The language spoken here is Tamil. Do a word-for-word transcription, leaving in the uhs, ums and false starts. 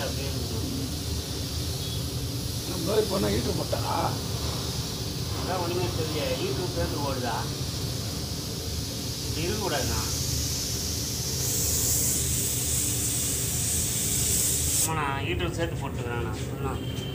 அப்படியே ப்ளோயர் பண்ணால் ஹீட்ரு போட்டாரா? அதான் ஒன்றுமே தெரியல. ஹீட்ரு சேர்ந்து ஓடுதா? இப்படி இருக்கக்கூடாதுண்ணா. ஆமாண்ணா ஹீட்ரு சேர்த்து போட்டுக்கிறேண்ணா.